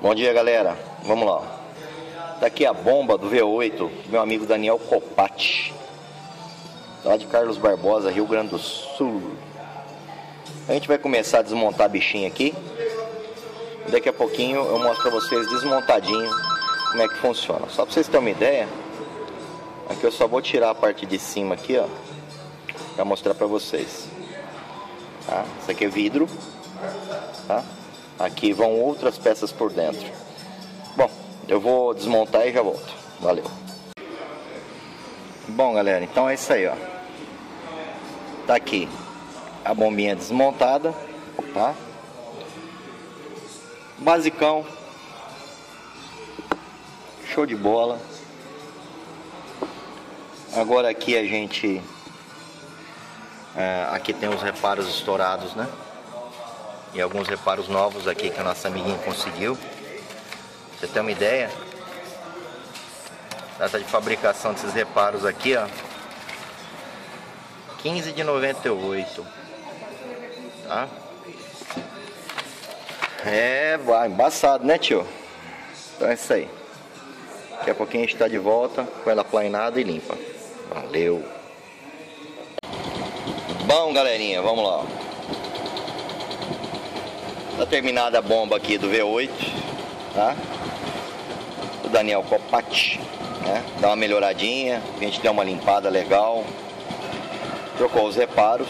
Bom dia, galera. Vamos lá. Tá aqui a bomba do V8 do meu amigo Daniel Copati, lá de Carlos Barbosa, Rio Grande do Sul. A gente vai começar a desmontar a bichinha aqui. Daqui a pouquinho eu mostro pra vocês desmontadinho como é que funciona. Só pra vocês terem uma ideia, aqui eu só vou tirar a parte de cima aqui, ó, pra mostrar pra vocês. Tá? Isso aqui é vidro, tá? Aqui vão outras peças por dentro. Bom, eu vou desmontar e já volto. Valeu. Bom, galera, então é isso aí, ó. Tá aqui a bombinha desmontada, tá? Basicão. Show de bola. Agora aqui a gente... aqui tem os reparos estourados, né? E alguns reparos novos aqui que a nossa amiguinha conseguiu. Pra você ter uma ideia, data de fabricação desses reparos aqui, ó, 15 de 98, tá? É, embaçado, né, tio? Então é isso aí. Daqui a pouquinho a gente tá de volta com ela plainada e limpa. Valeu! Bom, galerinha, vamos lá. Tá terminada a bomba aqui do V8, tá? Do Daniel Copati, né? Dá uma melhoradinha, a gente deu uma limpada legal, trocou os reparos.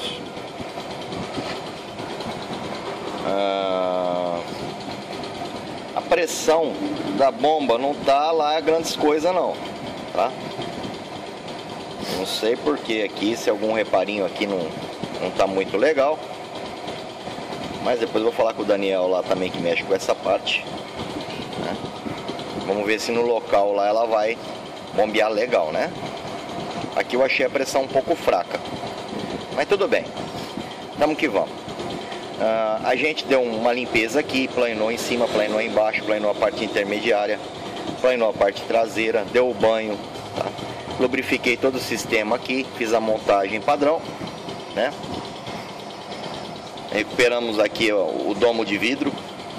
A pressão da bomba não tá lá grandes coisas não, tá? Não sei porque aqui, se algum reparinho aqui não tá muito legal. Mas depois eu vou falar com o Daniel lá também, que mexe com essa parte, né? Vamos ver se no local lá ela vai bombear legal, né? Aqui eu achei a pressão um pouco fraca, mas tudo bem, vamos que vamos. A gente deu uma limpeza aqui, planou em cima, planou embaixo, planou a parte intermediária, planou a parte traseira, deu o banho, tá? Lubrifiquei todo o sistema aqui, fiz a montagem padrão, né? Recuperamos aqui, ó, o domo de vidro.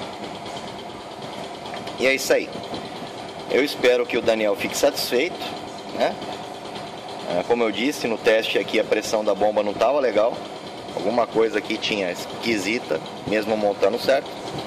E é isso aí. Eu espero que o Daniel fique satisfeito, né? Como eu disse, no teste aqui a pressão da bomba não estava legal. Alguma coisa aqui tinha esquisita, mesmo montando certo.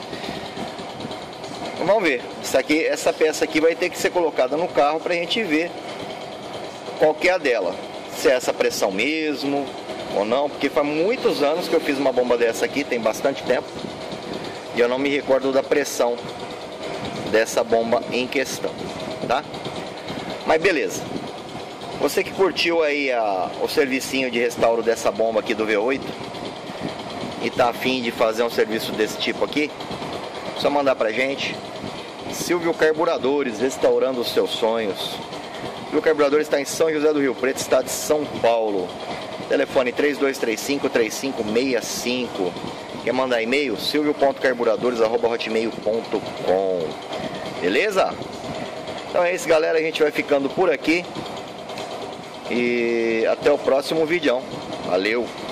Vamos ver. Essa peça aqui vai ter que ser colocada no carro para a gente ver qual que é a dela. Se é essa pressão mesmo ou não, porque faz muitos anos que eu fiz uma bomba dessa aqui, tem bastante tempo, e eu não me recordo da pressão dessa bomba em questão, tá? Mas beleza. Você que curtiu aí o servicinho de restauro dessa bomba aqui do V8 e tá afim de fazer um serviço desse tipo aqui, só mandar pra gente. Silvio Carburadores, restaurando os seus sonhos. O carburador está em São José do Rio Preto, estado de São Paulo. Telefone 3235-3565. Quer mandar e-mail? silvio.carburadores@hotmail.com. Beleza? Então é isso, galera. A gente vai ficando por aqui. E até o próximo vídeo. Valeu!